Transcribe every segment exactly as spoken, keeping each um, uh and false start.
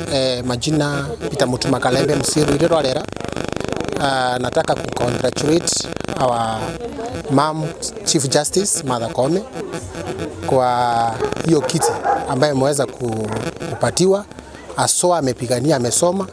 eh, majina Peter Mutuma Kalembe Msiru ile rwalera. Uh, nataka ku-congratulate our mom Chief Justice Martha Koome kwa hiyo kiti ambaye ameweza kupatiwa. Asoa amepigania, amesoma,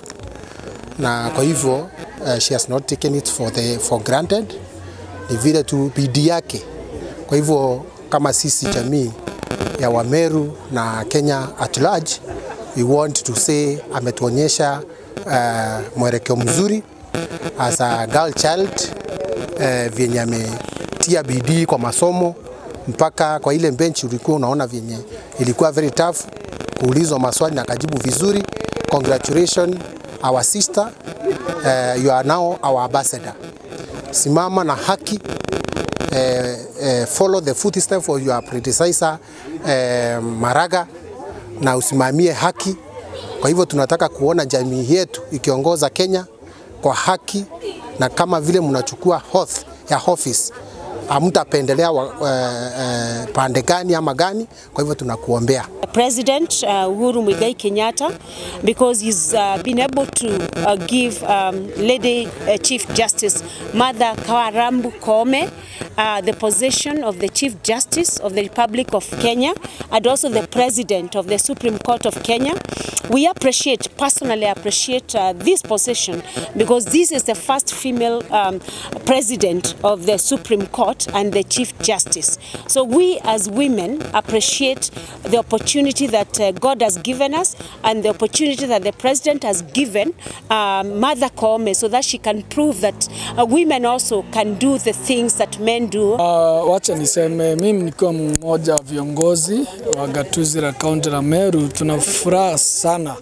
na kwa hivyo uh, she has not taken it for the for granted. Ni vile tu bidii yake. Kwa hivyo kama sisi jamii ya Wameru na Kenya at large, we want to say ametuonyesha uh, mwelekeo mzuri as a girl child, uh, vyenye ametia bidii kwa masomo mpaka kwa ile bench ulikuwa unaona vyenye ilikuwa very tough kuulizwa maswali na kajibu vizuri. Congratulations our sister, uh, you are now our ambassador. Simama na haki, uh, uh, follow the footsteps of your predecessor uh, Maraga, na usimamie haki. Kwa hivyo tunataka kuona jamii yetu ikiongoza Kenya kwa haki, na kama vile mnachukua oath ya office hamtapendelea uh, uh, pande gani ama gani. Kwa hivyo tunakuombea President uh, Uhuru Muigai Kenyatta, because he's uh, been able to uh, give um, Lady uh, Chief Justice Martha Koome uh, the position of the Chief Justice of the Republic of Kenya, and also the President of the Supreme Court of Kenya. We appreciate, personally appreciate uh, this position, because this is the first female um, President of the Supreme Court and the Chief Justice. So we as women appreciate the opportunity that uh, God has given us, and the opportunity that the President has given uh, Martha Koome, so that she can prove that uh, women also can do the things that men do. Uh, wacha niseme mimi nikiwa mmoja wa viongozi wa gatuzi la kaunti la Meru, tunafuraha sana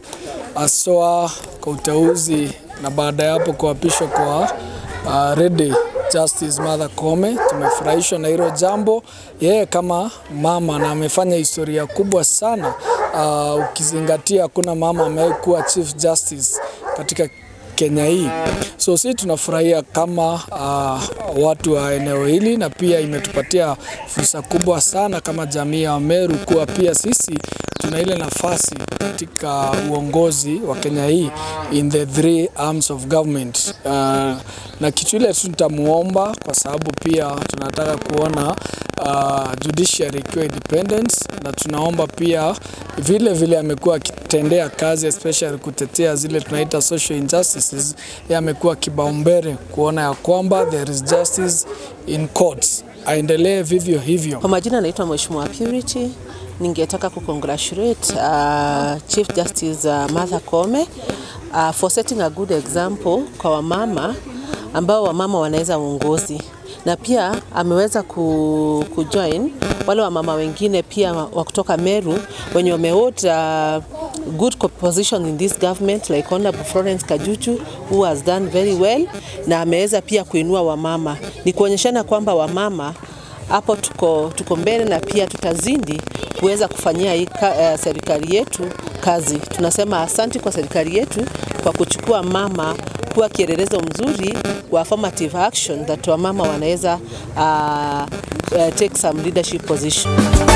aswa kwa uteuzi na baada ya hapo kuapishwa kwa uh, Lady Justice Martha Koome. Tumefurahishwa na hilo jambo. Yeye kama mama na amefanya historia kubwa sana, uh, ukizingatia kuna mama amekuwa Chief Justice katika Kenya hii. So sisi tunafurahia kama uh, watu wa eneo hili, na pia imetupatia fursa kubwa sana kama jamii ya Meru kuwa pia sisi tuna ile nafasi katika uongozi wa Kenya hii in the three arms of government. Uh, na kitu ile tutamuomba, kwa sababu pia tunataka kuona uh, judiciary ikiwa independence, na tunaomba pia vile vile amekuwa akitendea kazi especially kutetea zile tunaita social injustices, yeye amekuwa kibaumbele kuona ya kwamba there is justice in courts. Aendelee vivyo hivyo. Kwa majina naitwa Mheshimiwa Purity. Ningetaka ku-congratulate uh, Chief Justice uh, Martha Koome uh, for setting a good example kwa wamama ambao wamama wanaweza uongozi, na pia ameweza ku, ku join wale wamama wengine pia wa kutoka Meru wenye wamehold uh, good position in this government, like Honorable Florence Kajuchu who has done very well, na ameweza pia kuinua wamama. Ni kuonyeshana kwamba wamama hapo tuko tuko mbele, na pia tutazidi kuweza kufanyia hii uh, serikali yetu kazi. Tunasema asante kwa serikali yetu kwa kuchukua mama kuwa kielelezo mzuri wa affirmative action that wamama wanaweza uh, uh, take some leadership position.